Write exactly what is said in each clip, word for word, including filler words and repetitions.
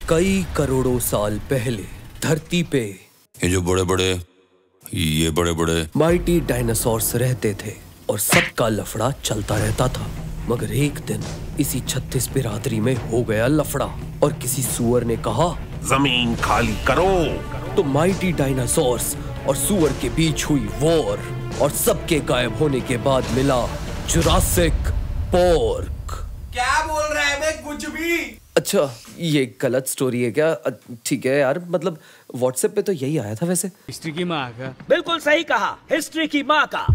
कई करोड़ों साल पहले धरती पे ये जो बड़े बड़े ये बड़े बड़े माइटी डायनासोर्स रहते थे और सबका लफड़ा चलता रहता था। मगर एक दिन इसी छत्तीस बिरादरी में हो गया लफड़ा और किसी सुअर ने कहा, जमीन खाली करो। तो माइटी डायनासोर्स और सुअर के बीच हुई वॉर और सबके गायब होने के बाद मिला जुरासिक पार्क। क्या बोल रहा है बे, कुछ भी? अच्छा, ये गलत स्टोरी है क्या? ठीक है यार, मतलब व्हाट्सएप पे तो यही आया था वैसे। हिस्ट्री की माँ का। बिल्कुल सही कहा, हिस्ट्री की माँ का।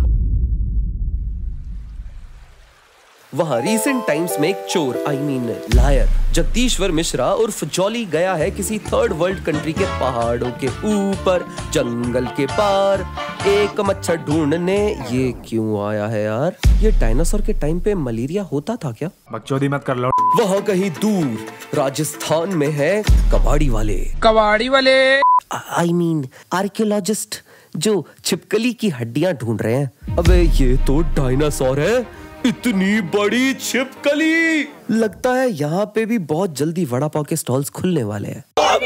वहाँ रीसेंट टाइम्स में एक चोर आई मीन लायर जगदीश्वर मिश्रा उर्फ जॉली गया है किसी थर्ड वर्ल्ड कंट्री के पहाड़ों के ऊपर जंगल के पार एक मच्छर ढूंढने। ये क्यों आया है यार? ये डायनासोर के टाइम पे मलेरिया होता था क्या? बकचोदी मत कर लो। वहाँ कहीं दूर राजस्थान में है कबाड़ी वाले। कबाड़ी वाले आई मीन आर्कियोलॉजिस्ट जो छिपकली की हड्डियां ढूंढ रहे हैं। अबे ये तो डायनासोर है, इतनी बड़ी छिपकली। लगता है यहाँ पे भी बहुत जल्दी वड़ा पाव के स्टॉल्स खुलने वाले हैं।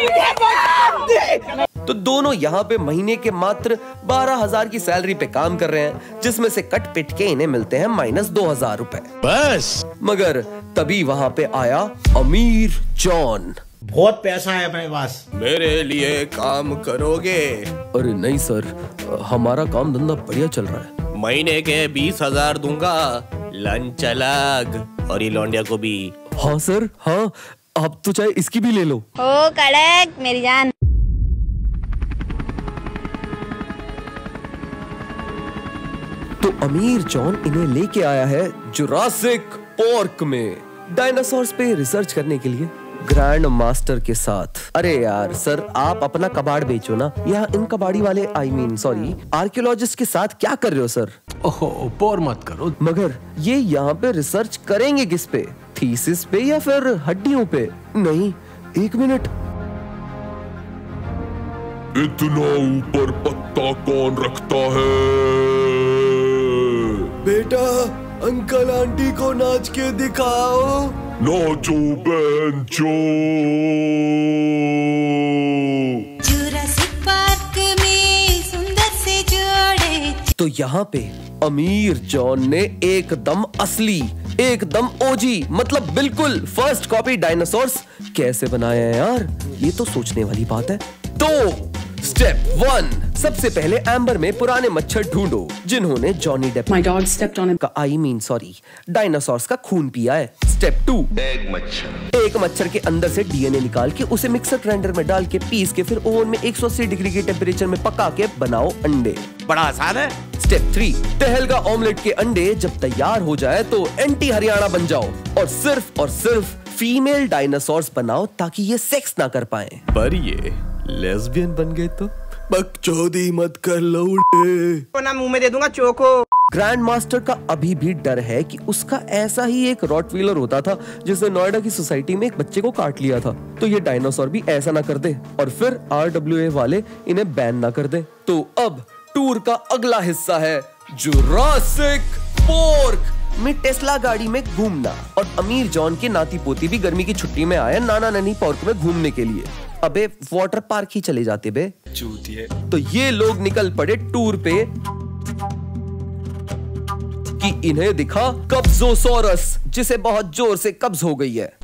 तो दोनों यहाँ पे महीने के मात्र बारह हजार की सैलरी पे काम कर रहे हैं, जिसमें से कट पिट के इन्हें मिलते हैं माइनस दो हजार रुपए बस। मगर तभी वहाँ पे आया अमीर जॉन। बहुत पैसा है अपने पास, मेरे लिए काम करोगे? अरे नहीं सर, हमारा काम धंधा बढ़िया चल रहा है। महीने के बीस हजार दूंगा, लंच अलग और ये लौंडिया को भी। हाँ सर, हाँ, आप तो चाहे इसकी भी ले लो। ओ कड़क मेरी जान। तो अमीर जॉन इन्हें लेके आया है जुरासिक पार्क में डायनासोर्स पे रिसर्च करने के लिए ग्रैंड मास्टर के साथ। अरे यार सर, आप अपना कबाड़ बेचो ना, यहाँ इन कबाड़ी वाले आई मीन सॉरी आर्कियोलॉजिस्ट के साथ क्या कर रहे हो सर? ओहो, बोर मत करो। मगर ये यहाँ पे रिसर्च करेंगे किस पे? थीसिस पे या फिर हड्डियों पे? नहीं, एक मिनट, इतना ऊपर पत्ता कौन रखता है? बेटा अंकल आंटी को नाच के दिखाओ। नाचो बेंचो। जुरासिक पार्क में सुंदर से जोड़े। तो यहाँ पे अमीर जॉन ने एकदम असली, एकदम ओजी, मतलब बिल्कुल फर्स्ट कॉपी डायनासोर्स कैसे बनाए हैं यार? ये तो सोचने वाली बात है। तो स्टेप वन, सबसे पहले एम्बर में पुराने मच्छर ढूंढो जिन्होंने Johnny Depp My dog stepped on him. का आई मीन सॉरी डायनासोर्स का खून पिया है। स्टेप टू, एक मच्छर एक मच्छर के अंदर से डीएनए निकाल के उसे मिक्सर ग्राइंडर में डाल के पीस के फिर ओवन में एक सौ अस्सी डिग्री के टेम्परेचर में पका के बनाओ अंडे। बड़ा आसान है। स्टेप थ्री, टहलगा ऑमलेट के अंडे जब तैयार हो जाए तो एंटी हरियाणा बन जाओ और सिर्फ और सिर्फ फीमेल डायनासोर्स बनाओ ताकि ये सेक्स ना कर पाए। पर ये लेस्बियन बन गए तो? बकचोदी मत कर लौड़े। ना मुंह में दे दूंगा चोको। ग्रैंड मास्टर का अभी भी डर है कि उसका ऐसा ही एक रॉटवीलर होता था जिसने नोएडा की सोसाइटी में एक बच्चे को काट लिया था। तो ये डायनासोर भी ऐसा ना कर दे और फिर आरडब्ल्यूए वाले इन्हें बैन ना कर दे। तो अब टूर का अगला हिस्सा है जुरासिक पार्क में टेस्ला गाड़ी में घूमना। और अमीर जॉन के नाती पोती भी गर्मी की छुट्टी में आए नाना नानी पार्क में घूमने के लिए। अबे वाटर पार्क ही चले जाते बे चूतिए। तो ये लोग निकल पड़े टूर पे कि इन्हें दिखा कब्जोसोरस जिसे बहुत जोर से कब्ज हो गई है।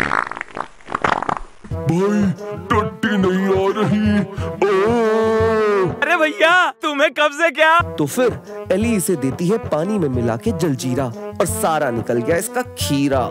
भाई टट्टी नहीं आ रही। अरे भैया तुम्हें कब से क्या? तो फिर एली इसे देती है पानी में मिला के जलजीरा और सारा निकल गया इसका खीरा।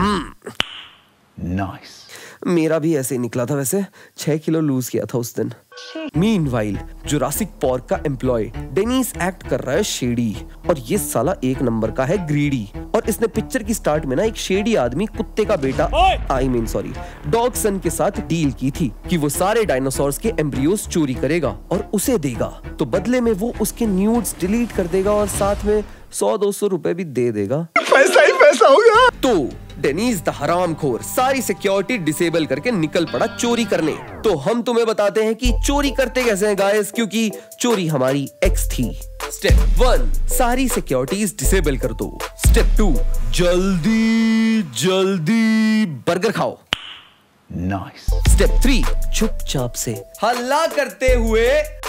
नाइस। मेरा भी ऐसे ही निकला था वैसे, छह किलो लूज किया था उस दिन। मीनवाइल जुरासिक पार्क का एम्प्लॉय डेनिस एक्ट कर रहा है शेडी और ये साला एक नंबर का है ग्रीडी। और इसने पिक्चर की स्टार्ट में ना एक शेडी आदमी कुत्ते का बेटा I mean sorry dog son के साथ डील की थी कि वो सारे डायनासोर्स के एम्ब्रियोस चोरी करेगा और उसे देगा। तो बदले में वो उसके न्यूड्स डिलीट कर देगा और साथ में सौ दो सौ रुपए भी दे देगा। पैसा ही पैसा होगा। तो डेनिस द हरामखोर सारी सिक्योरिटी डिसेबल करके निकल पड़ा चोरी करने। तो हम तुम्हें बताते हैं कि चोरी करते कैसे हैं गाइस, क्योंकि चोरी हमारी एक्स थी। स्टेप वन, सारी सिक्योरिटीज डिसेबल कर दो। स्टेप टू, जल्दी जल्दी बर्गर खाओ। नाइस। स्टेप थ्री, चुपचाप से हल्ला करते हुए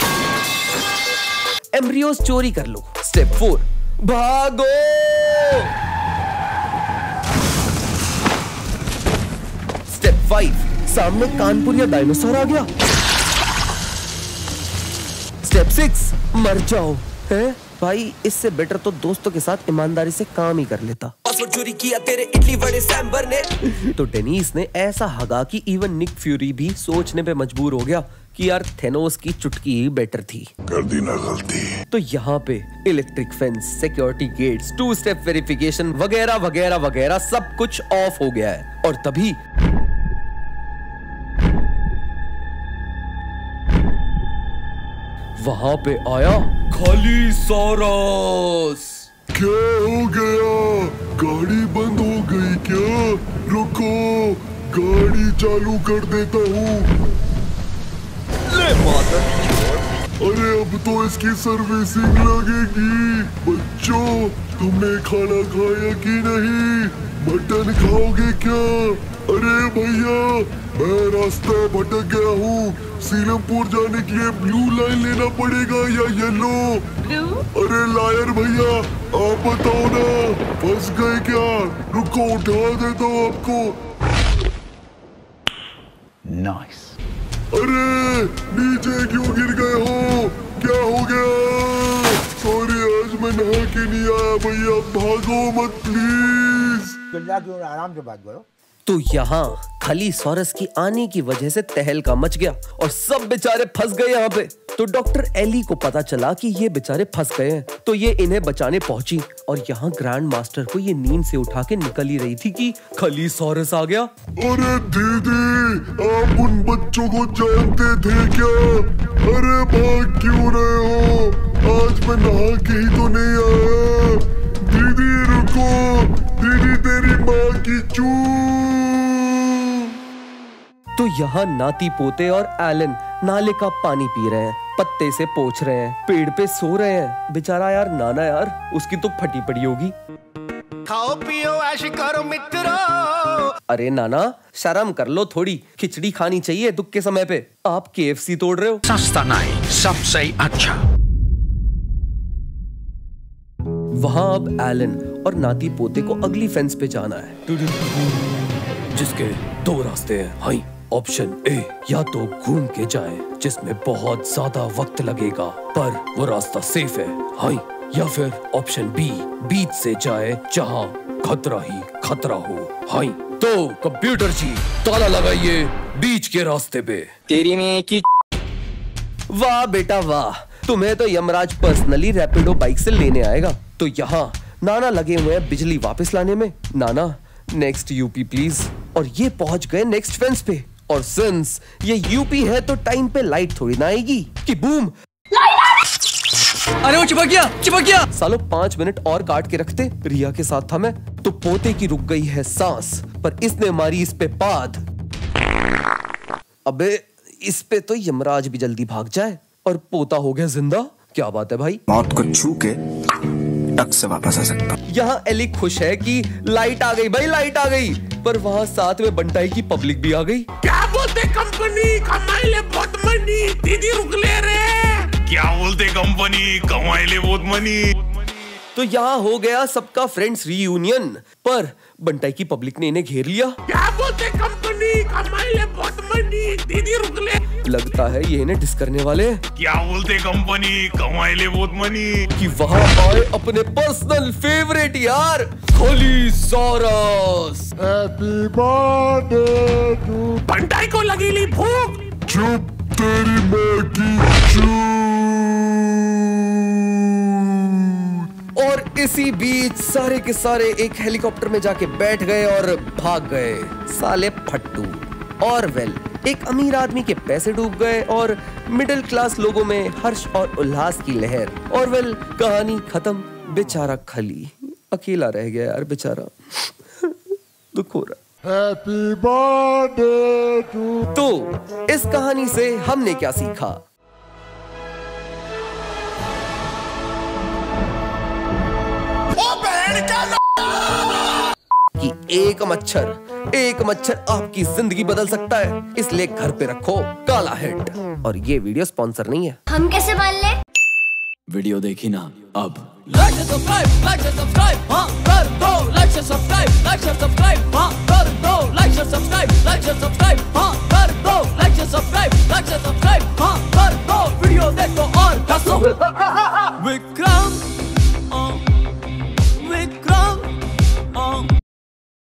एम्ब्रियोस चोरी कर लो। स्टेप फोर, भागो। स्टेप फाइव, सामने कानपुर या डायनासोर आ गया। स्टेप सिक्स, मर जाओ। है भाई, इससे बेटर तो दोस्तों के साथ ईमानदारी से काम ही कर लेता। पासवर्ड चोरी किया तेरे इडली वड़े सैम्बर ने। तो डेनिस ने ऐसा हगा कि इवन निक फ्यूरी भी सोचने पे मजबूर हो गया कि यार थेनोस की चुटकी ही बेटर थी। कर दी ना गलती। तो यहाँ पे electric fence, security gates, two step verification वगैरह वगैरह वगैरह सब कुछ ऑफ हो गया है। और तभी वहां पे आया खालीसॉरस। क्या हो गया? गाड़ी बंद हो गई क्या? रुको, गाड़ी चालू कर देता हूँ। ले माता। अरे अब तो इसकी सर्विसिंग लगेगी। बच्चों, तुमने खाना खाया कि नहीं? मटन खाओगे क्या? अरे भैया, मैं रास्ता भटक गया हूँ। सीलमपुर जाने के लिए ब्लू लाइन लेना पड़ेगा या येलो? अरे लायर भैया, आप बताओ ना, फंस गए क्या? रुको, उठा देता हूँ आपको। नाइस। अरे नीचे क्यों गिर गए हो? क्या हो गया? सॉरी, आज मैं नहा के नहीं आया भैया। भागो मत प्लीज। आराम से बात करो। तो यहाँ खालीसॉरस की आने की वजह से तहलका मच गया और सब बेचारे फंस गए यहाँ पे। तो डॉक्टर एली को पता चला कि ये बेचारे फंस गए हैं, तो ये इन्हें बचाने पहुंची। और यहाँ ग्रैंड मास्टर को ये नींद से उठा के निकल ही रही थी कि खालीसॉरस आ गया। अरे दीदी, आप उन बच्चों को जानते थे क्या? अरे भाग क्यों रहे हो? आज मैं नहा के ही तो नहीं आया। दीदी रुको, दीदी तेरी माँ की चू। तो यहाँ नाती पोते और एलन नाले का पानी पी रहे हैं, पत्ते से पोंछ रहे हैं, पेड़ पे सो रहे हैं। बेचारा यार नाना, यार उसकी तो फटी पड़ी होगी। खाओ पियो ऐश करो मित्रों। अरे नाना, शर्म कर लो थोड़ी, खिचड़ी खानी चाहिए दुख के समय पे। आप केएफसी तोड़ रहे हो। सस्ता नहीं, सबसे अच्छा। वहां अब एलन और नाती पोते को अगली फेंस पे जाना है, जिसके दो रास्ते हैं। हाई, ऑप्शन ए, या तो घूम के जाएं, जिसमें बहुत ज्यादा वक्त लगेगा पर वो रास्ता सेफ है। हाई, या फिर ऑप्शन बी, बीच से जाए जहां खतरा ही खतरा हो। हाई, तो कंप्यूटर जी ताला लगाइए बीच के रास्ते पे। तेरी में की। वाह बेटा वाह, तुम्हें तो यमराज पर्सनली रैपिडो बाइक से लेने आएगा। तो यहाँ नाना लगे हुए हैं बिजली वापस लाने में। नाना, नेक्स्ट यूपी प्लीज। और ये पहुंच गए नेक्स्ट फेंस पे। और सिंस ये यूपी है तो टाइम पे लाइट थोड़ी ना आएगी कि बूम। अरे वो चिपक गया, चिपक गया। सालों पांच मिनट और काट के रखते, रिया के साथ था मैं। तो पोते की रुक गई है सांस, पर इसने मारी इस पे पाद। अबे इस पे तो यमराज भी जल्दी भाग जाए और पोता हो गया जिंदा। क्या बात है भाई, मौत को छू के टक से वापस आ सकता। यहाँ एली खुश है कि लाइट आ गई भाई, लाइट आ गई। पर वहाँ साथ में बंटाई की पब्लिक भी आ गई। क्या बोलते कंपनी कमाई ले बहुत मनी, दीदी रुक ले रे। क्या बोलते कंपनी कमाई ले बहुत मनी। तो यहाँ हो गया सबका फ्रेंड्स रीयूनियन, पर बंटाई की पब्लिक ने इन्हें घेर लिया। क्या बोलते कंपनी कमाई ले बहुत मनी, दीदी रुक ले। लगता है ये इन्हें डिस करने वाले। क्या बोलते कंपनी कमाई ले बहुत मनी। कि वहाँ आए अपने पर्सनल फेवरेट यार खालीसॉरस। Happy birthday to. बंटाई को लगी ली भूख। चुप तेरी माँ की चूत। और इसी बीच सारे के सारे एक हेलीकॉप्टर में जाके बैठ गए और भाग गए। साले फट्टू। और वेल, एक अमीर आदमी के पैसे डूब गए और मिडिल क्लास लोगों में हर्ष और उल्लास की लहर। और वेल, कहानी खत्म। बेचारा खली अकेला रह गया यार, बेचारा दुख हो रहा। Happy birthday to. तो इस कहानी से हमने क्या सीखा? कि एक मच्छर एक मच्छर आपकी जिंदगी बदल सकता है, इसलिए घर पे रखो काला हिट। और ये वीडियो स्पॉन्सर नहीं है। हम कैसे मान ले? वीडियो देखी ना अब। लाइक सब्सक्राइब, लाइक सब्सक्राइब, हाँ कर दो। लाइक सब्सक्राइब, लाइक सब्सक्राइब, हाँ कर दो। लाइक सब्सक्राइब, लाइक सब्सक्राइब, हाँ कर दो। लाइक सब्सक्राइब, लाइक सब्सक्राइब, हाँ कर दो। वीडियो देखो और हंसो।